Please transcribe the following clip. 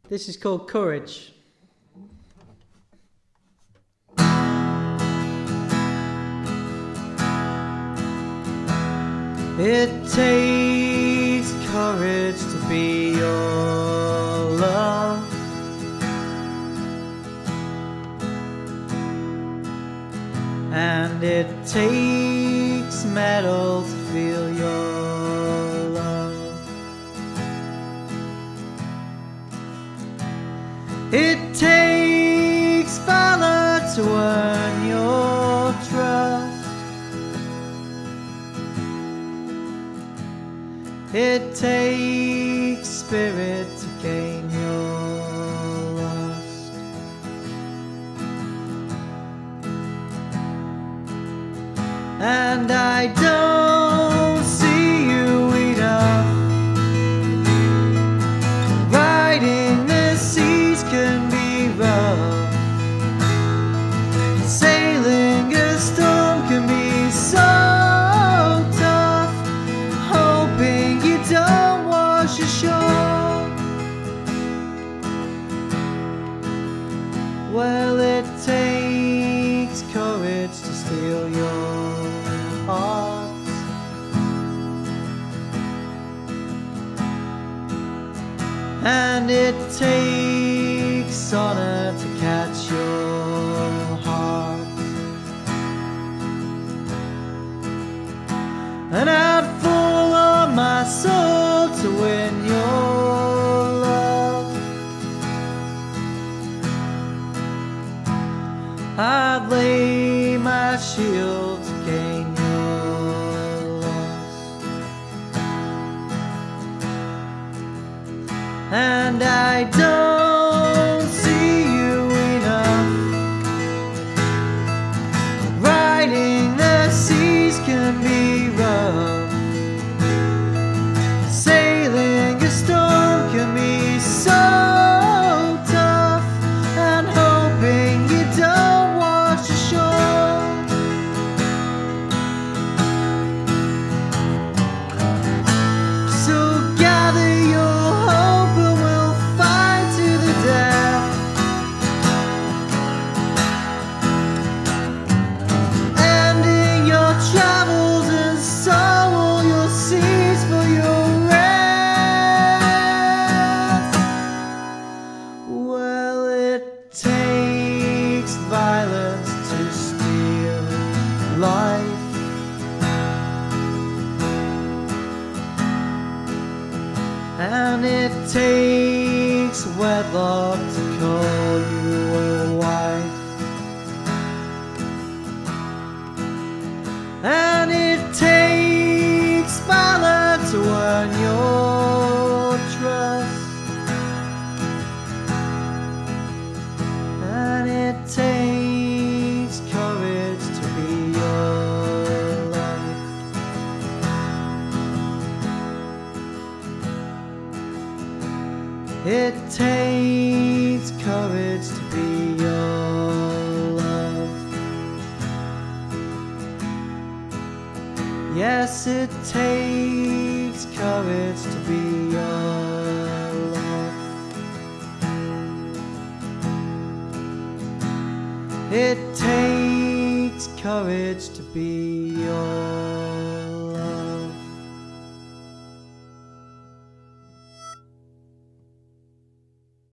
This is called Courage. It takes courage to be your love, and it takes metal to feel your love. It takes valor to earn your trust. It takes spirit to gain your lust. And I don't see you enough. Riding the seas can be rough. Sailing a storm can be so tough. Hoping you don't wash ashore. Well, it takes courage to steal your heart, and it takes honor to catch your heart. And I'd fall on my soul to win your love. I'd lay my shield to gain your lust. And I don't see you enough. Riding the seas can be rough. Sailing a storm can be so tough. And hoping you don't wash ashore. So gather your hope and we'll fight to the death. Ending your travels and sow all your seeds for your rest. Well, it takes violence to steal life, and it takes wedlock to call you a wife, and it takes valor to earn your trust, and it takes courage to be your life. It takes courage to be your love. Yes, it takes courage to be your love. It takes courage to be your